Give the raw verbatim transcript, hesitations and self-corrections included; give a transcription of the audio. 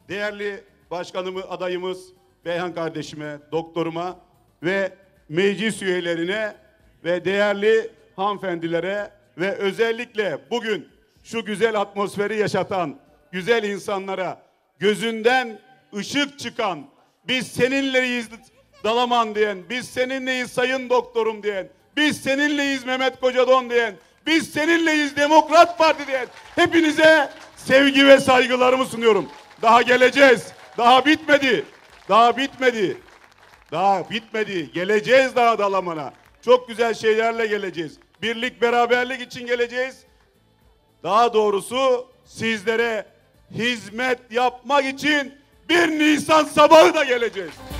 değerli başkanımı, adayımız Beyhan kardeşime, doktoruma ve meclis üyelerine ve değerli hanımefendilere ve özellikle bugün şu güzel atmosferi yaşatan güzel insanlara, gözünden ışık çıkan, biz seninleyiz Dalaman diyen, biz seninleyiz sayın doktorum diyen, biz seninleyiz Mehmet Kocadon diyen, biz seninleyiz Demokrat Parti diyen hepinize sevgi ve saygılarımı sunuyorum. Daha geleceğiz. Daha bitmedi. Daha bitmedi. Daha bitmedi. Geleceğiz daha Dalaman'a. Çok güzel şeylerle geleceğiz. Birlik, beraberlik için geleceğiz. Daha doğrusu sizlere hizmet yapmak için bir Nisan sabahı da geleceğiz.